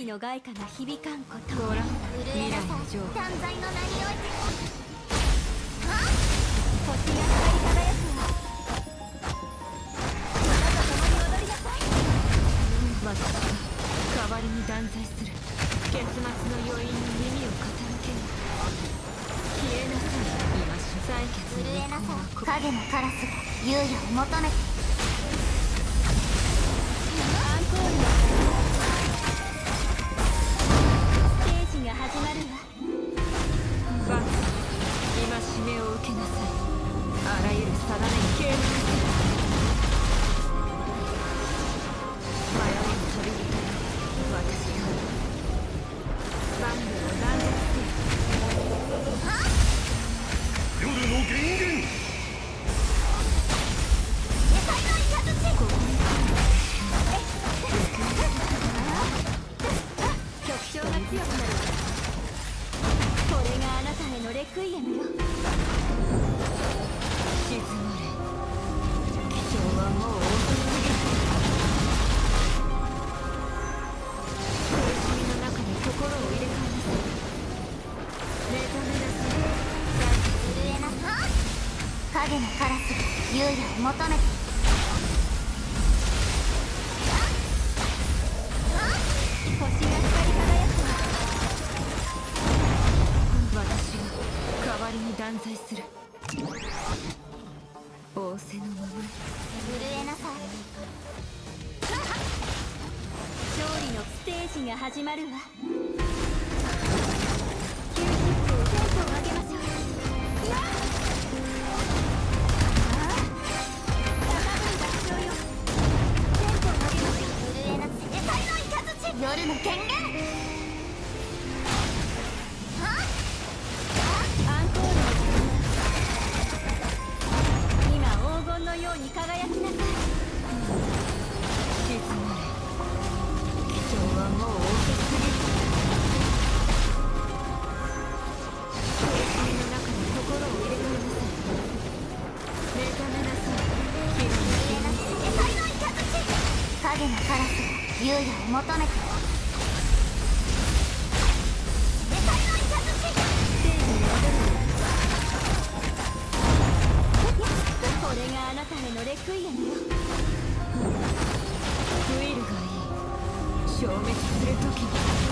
利の外貨が響かんことご覧未来の情報断罪の名において星が光り輝くわ皆と共に踊りなさい私が代わりに断罪する結末の余韻に耳を傾ける消えなさい今し採血震えなさい影のカラスが猶予を求めてアンコールのステージが始まるわバカ今指名を受けなさいあらゆる定めに敬服せよ迷いに飛び出た私が万里を断絶せよ夜の源源曲調が強くなるこれがあなたへのレクイエムよ静まれ貴重はもう遅すぎる苦しみの中に心を入れ替えなさい目覚めなさい震えなさい影のカラスが猶予を求めて星が光り輝くわ私が代わりに断罪する仰せのままに震えなさい勝利のステージが始まるわ90分テンポを上げましょう夜の権限アンコールの時間今黄金のように輝きなさい静まれ貴重はもう遅すぎる苦しみの中に心を入れ替えなさい目覚めなさい光影のカラスが猶予を求めてこれがあなたへのレクイエムよウィルがいい消滅する時に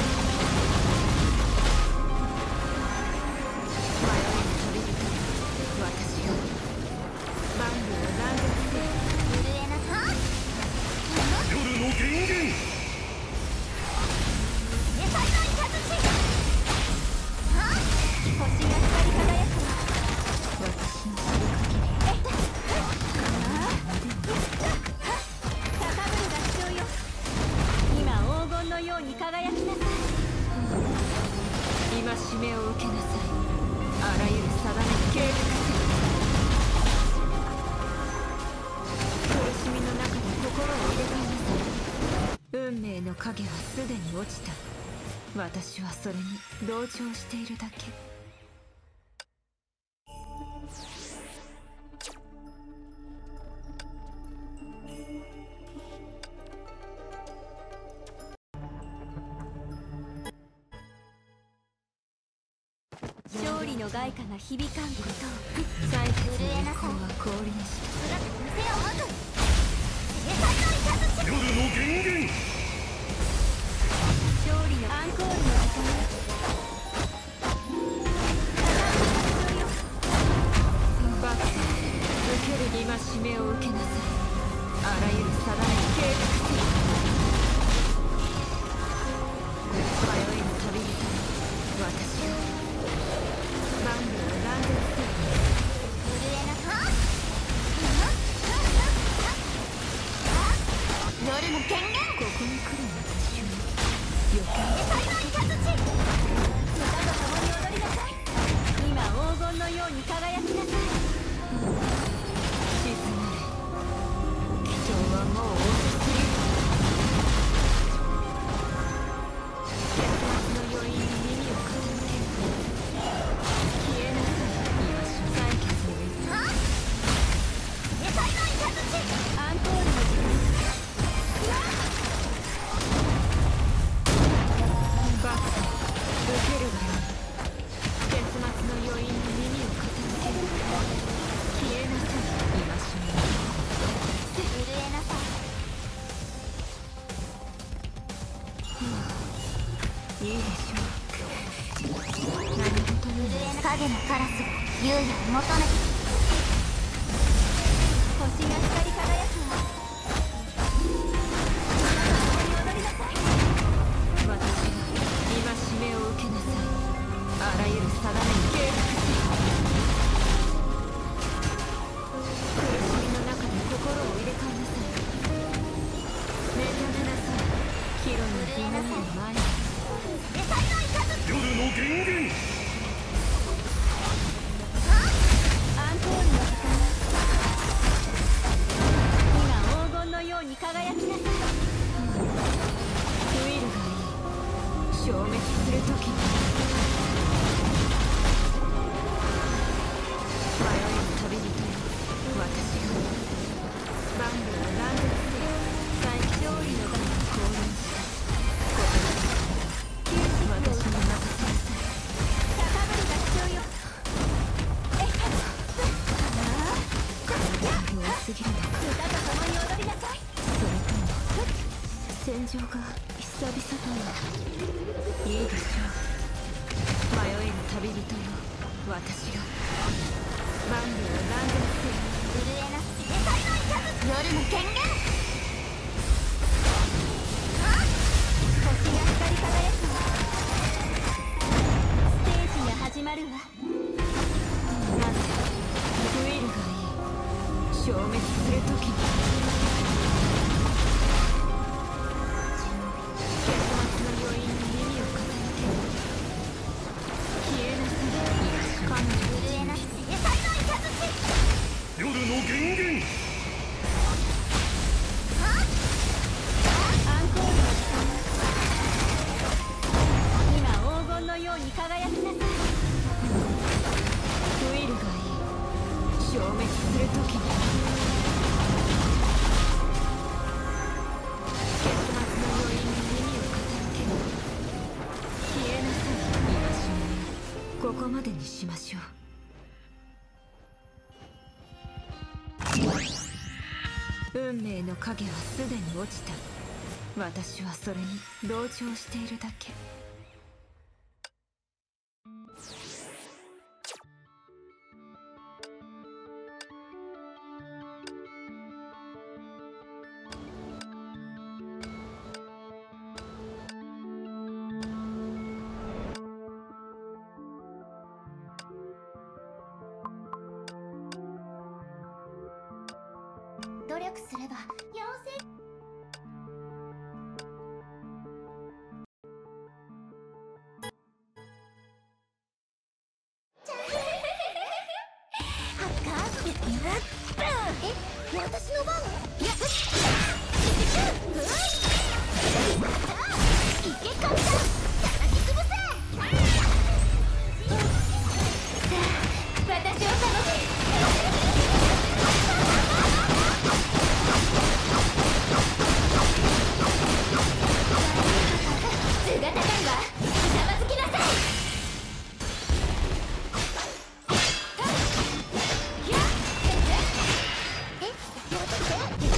迷いに飛び出た私が万里を断絶せよ震えなさい夜の源源星が光り輝くわ私の知る限り高ぶるが必要よ今黄金のように輝きなさい今指名を受けなさいあらゆる定めに敬服せよ苦しみの中に心を入れ替えなさい運命の影はすでに落ちた私はそれに同情しているだけ勝利の外貨が響かんことを採血震えなさいのは降臨した姿見せようまず夜の源源勝利のアンコールの時間バカ受ける今指名を受けなさいあらゆる定めに敬服せよ迷いに飛び出た私が万里を断絶せよ震えなさい夜の権限ここに来る私は余計歌と共に踊りなさい今黄金のように輝きなさい静まれ貴重はもう遅すぎる結末の余韻に耳を傾ける消えなさい今し採血をアンコールの時間影のカラスが優也を求めて星が光り輝くわ。踊りなさい。 私が戒めを受けなさい。あらゆる定めに計画せよ。苦しみの中で心を入れ替えなさい。目覚めなさい。ヒロに日の見る前に。 夜の源源。 アンコールの時間。今黄金のように輝きなさい。 ウィルがいい。消滅する時に迷いの旅人よ。私がバンブを乱絶せよ。再勝利の段に降臨した私に任せなさい。 高ぶりが必要よ。 弱すぎるのか。 歌と共に踊りなさい。 それとも戦場が久々とはいいでしょう。迷える旅人よ。私が万里を乱絶せよ。 震えなす世界の夜の権限。星が光り輝くわ。ステージが始まるわ。 なぜウィルがいい。消滅する時に結末の余韻に耳を傾ける。消えなさい。彼女震えなす世界の夜の源源。 アンコールの時間。今黄金のように輝きなさい。 ウィルがいい。消滅する時に結末の余韻に耳を傾ける。消えなさい。戒めよ。ここまでにしましょう。運命の影はすでに落ちた。私はそれに同調しているだけ。 努力すれば妖精。私の番？いけ簡単。叩き潰せ。私を楽しみ。図が高いわ。ひざまずきなさい。やっ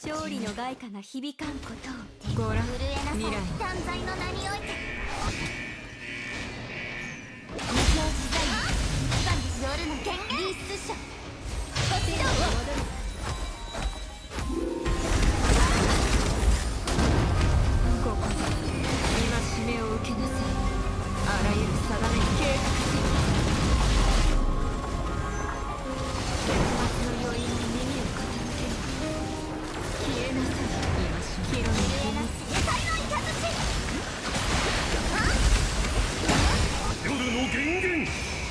勝利の外貨が響かんことを。 ご覧震えなさい未来断罪の名において。無表自在一番夜の権限リス書こっちだ。 ここで戒めを受けなさい。あらゆる定めに計画せよ。結末の余韻に耳を傾けよ。消えなさい。戒め広め震えなす野菜のイカズチ。 夜の源源。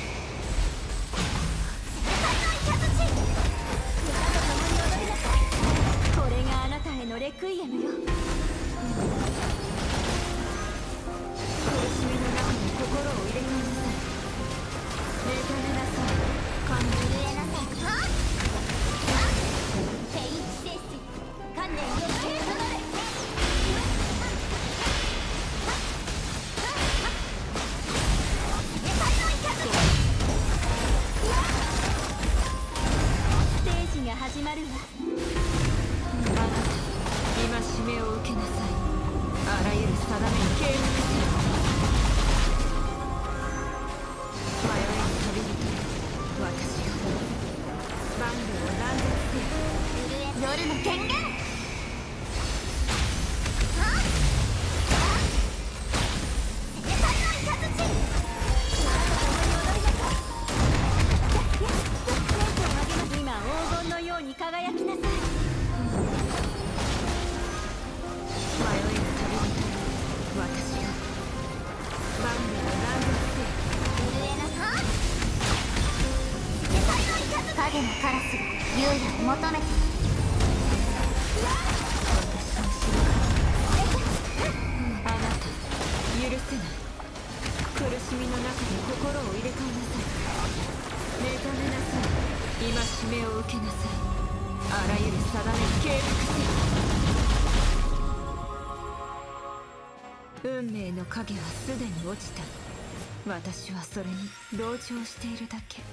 これがあなたへのレクイエムよ。 苦しみの中に心を入れ替えなさい。目覚めなさい。感情震えなさい。フェインチ聖水観念よりケートドレステージが始まるわ。 あなた戒めを受けなさい。あらゆる定めに計画せよ。迷える旅人よ、私が万里を断絶せよ。 夜の権限。今黄金のように輝きなさい。 迷える旅人よ、私が万里を断絶せよ。 震えなさい。影のカラスが優也を求めている。 私の城からあなた許せない。苦しみの中で心を入れ替えなさい。目覚めなさい。戒めを受けなさい。あらゆる定めに計画せよ。運命の影はすでに落ちた。私はそれに同調しているだけ。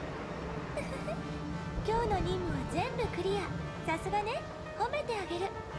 今日の任務は全部クリア。さすがね、褒めてあげる。